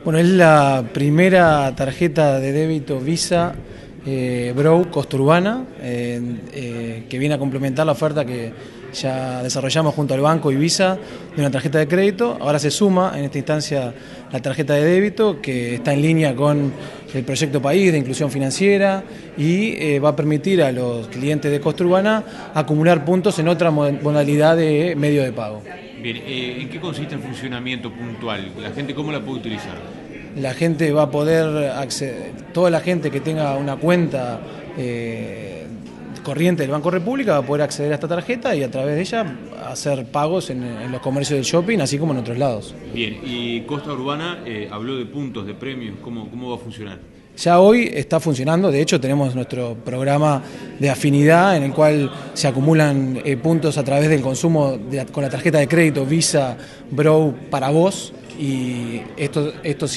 Bueno, es la primera tarjeta de débito Visa Brow Costa Urbana que viene a complementar la oferta que ya desarrollamos junto al banco y Visa de una tarjeta de crédito. Ahora se suma en esta instancia la tarjeta de débito, que está en línea con el proyecto País de inclusión financiera y va a permitir a los clientes de Costa Urbana acumular puntos en otra modalidad de medio de pago. Bien, ¿en qué consiste el funcionamiento puntual? ¿La gente cómo la puede utilizar? La gente va a poder acceder, toda la gente que tenga una cuenta corriente del Banco República va a poder acceder a esta tarjeta y a través de ella hacer pagos en los comercios del shopping, así como en otros lados. Bien, y Costa Urbana habló de puntos, de premios, ¿cómo va a funcionar? Ya hoy está funcionando, de hecho tenemos nuestro programa de afinidad en el cual se acumulan puntos a través del consumo con la tarjeta de crédito Visa Brow para vos, y esto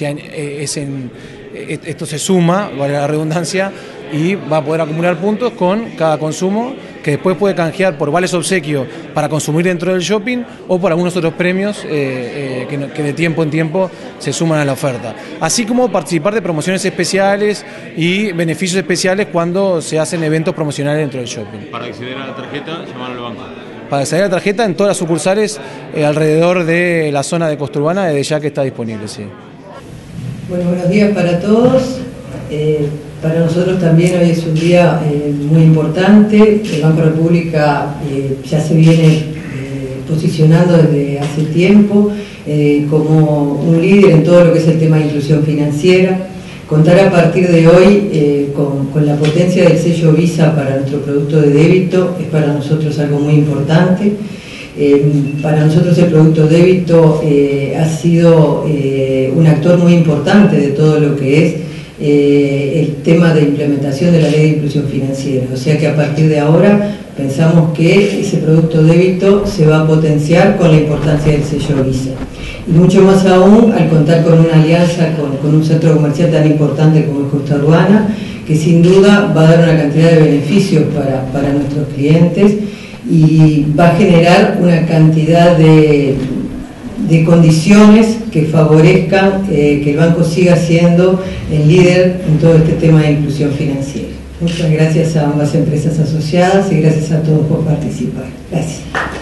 se suma, vale la redundancia, y va a poder acumular puntos con cada consumo que después puede canjear por vales obsequio para consumir dentro del shopping o por algunos otros premios que de tiempo en tiempo se suman a la oferta. Así como participar de promociones especiales y beneficios especiales cuando se hacen eventos promocionales dentro del shopping. Para acceder a la tarjeta, llamar al banco. Para acceder a la tarjeta en todas las sucursales alrededor de la zona de Costa Urbana, desde ya que está disponible, sí. Bueno, buenos días para todos. Para nosotros también hoy es un día muy importante. El Banco República ya se viene posicionando desde hace tiempo como un líder en todo lo que es el tema de inclusión financiera. Contar a partir de hoy con la potencia del sello Visa para nuestro producto de débito es para nosotros algo muy importante. Para nosotros el producto débito ha sido un actor muy importante de todo lo que es el tema de implementación de la Ley de Inclusión Financiera. O sea que a partir de ahora pensamos que ese producto débito se va a potenciar con la importancia del sello Visa. Y mucho más aún al contar con una alianza con un centro comercial tan importante como es Costa Urbana, que sin duda va a dar una cantidad de beneficios para nuestros clientes y va a generar una cantidad de condiciones que favorezcan que el banco siga siendo el líder en todo este tema de inclusión financiera. Muchas gracias a ambas empresas asociadas y gracias a todos por participar. Gracias.